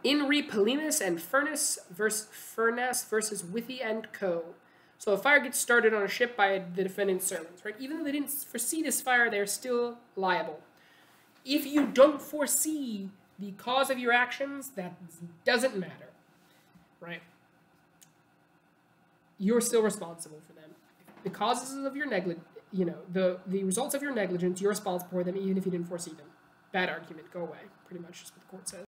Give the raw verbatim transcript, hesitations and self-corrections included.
In re Polemis and Furness versus Furness versus Withy and Co. So a fire gets started on a ship by the defendant's servants, right? Even though they didn't foresee this fire, they're still liable. If you don't foresee the cause of your actions, that doesn't matter, right? You're still responsible for them. The causes of your negligence, you know, the, the results of your negligence, you're responsible for them even if you didn't foresee them. Bad argument, go away. Pretty much just what the court says.